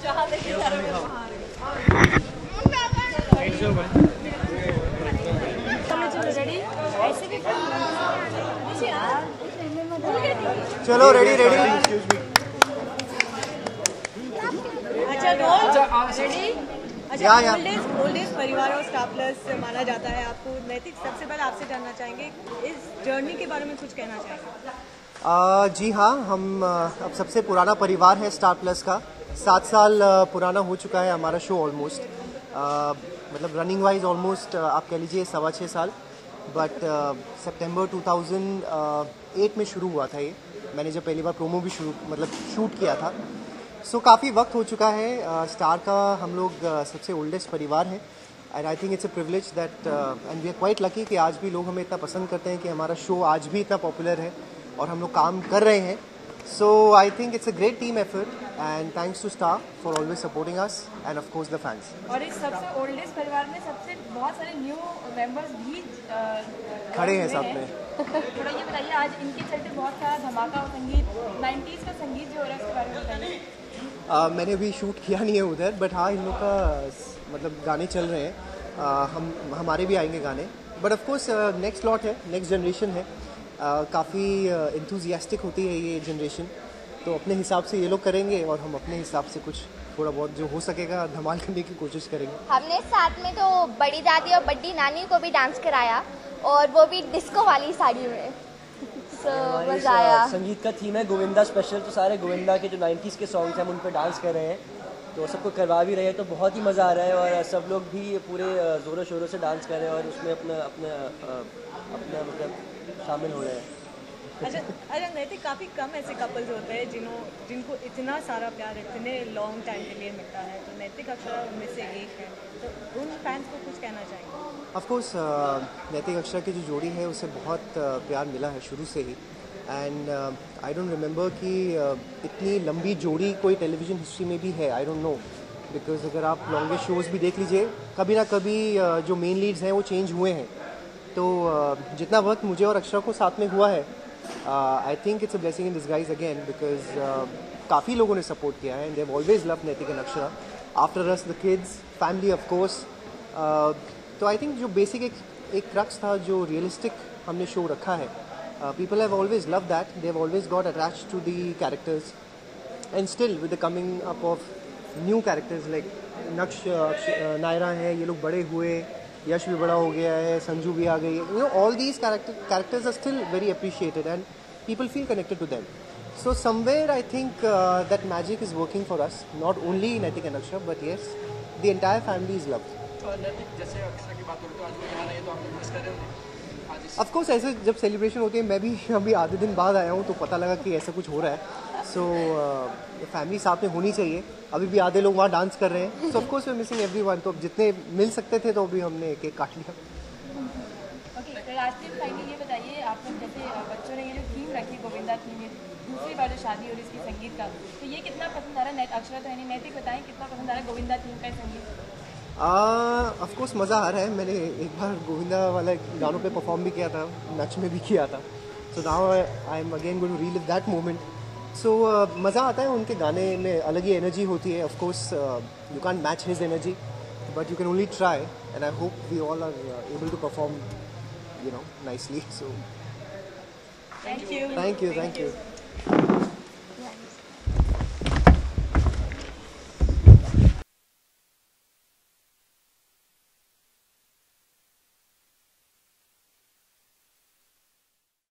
जहाँ देखिए चलो रेडी रेडी। अच्छा रेडी। अच्छा ओल्ड एज परिवार और स्टार प्लस माना जाता है आपको। नैतिक, सबसे पहले आपसे जानना चाहेंगे इस जर्नी के बारे में कुछ कहना चाहेंगे? जी हाँ, हम अब सबसे पुराना परिवार है स्टार प्लस का। 7 साल पुराना हो चुका है हमारा शो ऑलमोस्ट, मतलब रनिंग वाइज ऑलमोस्ट आप कह लीजिए 6.25 साल। बट सितंबर 2008 में शुरू हुआ था ये। मैंने जब पहली बार प्रोमो भी शूट किया था। सो काफ़ी वक्त हो चुका है। स्टार का हम लोग सबसे ओल्डेस्ट परिवार है and I think it's a privilege that and we are quite lucky कि आज भी लोग हमें इतना पसंद करते हैं कि हमारा शो आज भी इतना पॉपुलर है और हम लोग काम कर रहे हैं। So I think it's a great team effort and thanks to Star for always supporting us and of course the fans. और इस सबसे ओल्डेस्ट परिवार में सबसे बहुत सारे न्यू मेंबर्स भी खड़े हैं साथ में। थोड़ा ये बताइए, आज इनके चलते बहुत सारा धमाका और संगीत 90s का संगीत जो हो रहा है उसके बारे में बताइए। मैंने अभी शूट किया नहीं है उधर, बट हाँ इन लोग का मतलब गाने चल रहे हैं। हमारे भी आएंगे गाने, but of course next lot है, नेक्स्ट जनरेशन है। काफ़ी इंथुजियास्टिक होती है ये जनरेशन, तो अपने हिसाब से ये लोग करेंगे और हम अपने हिसाब से कुछ थोड़ा बहुत जो हो सकेगा धमाल करने की कोशिश करेंगे। हमने साथ में तो बड़ी दादी और बड़ी नानी को भी डांस कराया और वो भी डिस्को वाली साड़ी में। मजा आया। संगीत का थीम है गोविंदा स्पेशल, तो सारे गोविंदा के जो 90s के सॉन्ग्स हैं हम उन पर डांस कर रहे हैं, तो सबको करवा भी रहे हैं, तो बहुत ही मज़ा आ रहा है और सब लोग भी पूरे ज़ोरों शोरों से डांस कर रहे हैं और उसमें अपना मतलब शामिल हो रहे हैं। अच्छा नैतिक, काफ़ी कम ऐसे कपल्स होते हैं जिनको इतना सारा प्यार इतने लॉन्ग टाइम के लिए मिलता है, तो नैतिक अक्षरा उनमें से एक है, तो उन फैंस को कुछ कहना चाहेंगे? ऑफ कोर्स नैतिक अक्षरा की जो जोड़ी है उसे बहुत प्यार मिला है शुरू से ही एंड आई डोंट रिमेंबर कि इतनी लंबी जोड़ी कोई टेलीविज़न हिस्ट्री में भी है। आई डोंट नो, बिकॉज अगर आप लॉन्गेस्ट शोज़ भी देख लीजिए, कभी ना कभी जो मेन लीड्स हैं वो चेंज हुए हैं। तो जितना वक्त मुझे और अक्षरा को साथ में हुआ है, I think it's a blessing in disguise again, because काफ़ी लोगों ने सपोर्ट किया है and they have always love Naitik and Akshara. After us the kids, family of course. तो आई थिंक जो बेसिक एक क्रक्स था, जो रियलिस्टिक हमने शो रखा है, people have always loved that. They have always got attached to the characters, and still with the coming up of new characters like नक्श, नायरा है, ये लोग बड़े हुए, यश भी बड़ा हो गया है, संजू भी आ गई, you know, all these characters are still very appreciated and people feel connected to them. So somewhere I think that magic is working for us, not only Naitik and Akshara, but yes, the entire family is loved. नैतिक, जैसे अक्षरा की बात करें तो आज वो यहाँ नहीं है, तो आप मिस कर रहे होंगे? ऑफ कोर्स ऐसे जब सेलिब्रेशन होती है, मैं भी अभी आधे दिन बाद आया हूँ तो पता लगा कि ऐसा कुछ हो रहा है। सो फैमिली साथ में होनी चाहिए। अभी भी आधे लोग वहाँ डांस कर रहे हैं, so of course we are missing everyone. तो अब जितने मिल सकते थे तो अभी हमने केक काट लिया। ओके, तो लास्ट में फाइनली ये बताइए, आपने जैसे बच्चों ने ये जो थीम रखी गोविंदा थीम, दूसरी बार जो शादी हो रही इसकी संगीत का, तो ये कितना पसंद आ रहा है? अक्षरा तो है नहीं, नैतिक बताएं कितना पसंद आ रहा है गोविंदा थीम का संगीत? ऑफ कोर्स मज़ा आ रहा है। मैंने एक बार गोविंदा वाला गानों पे परफॉर्म भी किया था, नच में भी किया था। So now I am again going to relive that moment. So मज़ा आता है, उनके गाने में अलग ही एनर्जी होती है। Of course you can't match his energy, but you can only try and I hope we all are able to perform nicely. So thank you. Thank you.